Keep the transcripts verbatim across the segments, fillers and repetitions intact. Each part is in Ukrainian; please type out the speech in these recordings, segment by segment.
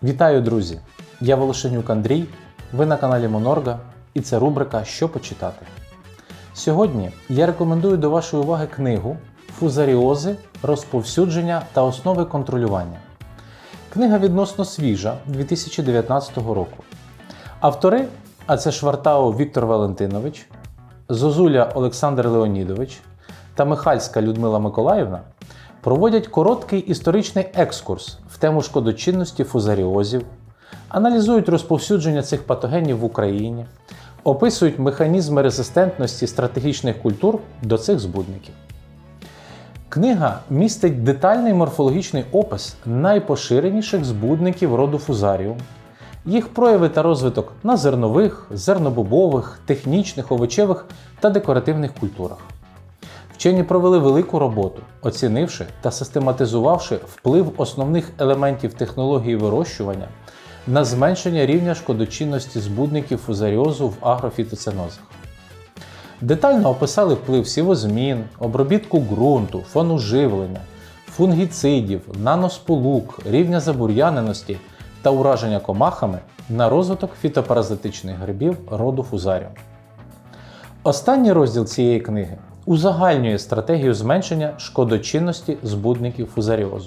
Вітаю, друзі! Я Волошенюк Андрій, ви на каналі Монорга, і це рубрика «Що почитати?». Сьогодні я рекомендую до вашої уваги книгу «Фузаріози. Розповсюдження та основи контролювання». Книга відносно свіжа, дві тисячі дев'ятнадцятого року. Автори, а це Швартау Віктор Валентинович, Зозуля Олександр Леонідович та Михальська Людмила Миколаївна, проводять короткий історичний екскурс в тему шкодочинності фузаріозів, аналізують розповсюдження цих патогенів в Україні, описують механізми резистентності стратегічних культур до цих збудників. Книга містить детальний морфологічний опис найпоширеніших збудників роду фузаріум, їх прояви та розвиток на зернових, зернобобових, технічних, овочевих та декоративних культурах. Вчені провели велику роботу, оцінивши та систематизувавши вплив основних елементів технології вирощування на зменшення рівня шкодочинності збудників фузаріозу в агрофітоценозах. Детально описали вплив сівозмін, обробітку ґрунту, фону живлення, фунгіцидів, наносполук, рівня забур'яненості та ураження комахами на розвиток фітопаразитичних грибів роду фузаріум. Останній розділ цієї книги узагальнює стратегію зменшення шкодочинності збудників фузаріозу.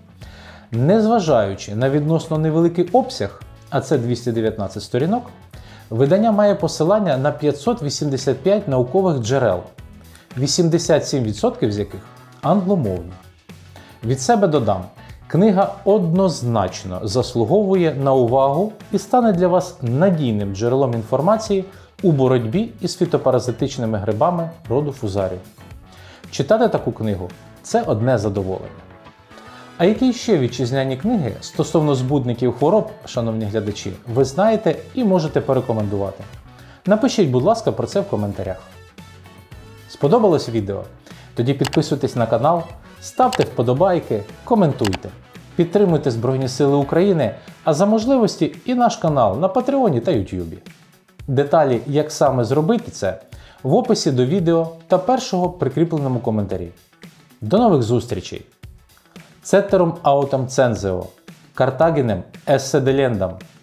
Незважаючи на відносно невеликий обсяг, а це двісті дев'ятнадцять сторінок, видання має посилання на п'ятсот вісімдесят п'ять наукових джерел, вісімдесят сім відсотків з яких англомовні. Від себе додам, книга однозначно заслуговує на увагу і стане для вас надійним джерелом інформації у боротьбі із фітопаразитичними грибами роду фузаріум. Читати таку книгу – це одне задоволення. А які ще вітчизняні книги стосовно збудників хвороб, шановні глядачі, ви знаєте і можете порекомендувати? Напишіть, будь ласка, про це в коментарях. Сподобалось відео? Тоді підписуйтесь на канал, ставте вподобайки, коментуйте. Підтримуйте Збройні Сили України, а за можливості і наш канал на Патреоні та Ютубі. Деталі, як саме зробити це, в описі до відео та першого прикріпленому коментарі. До нових зустрічей! Цетерум аутам цензео, Картагінем esse делендам.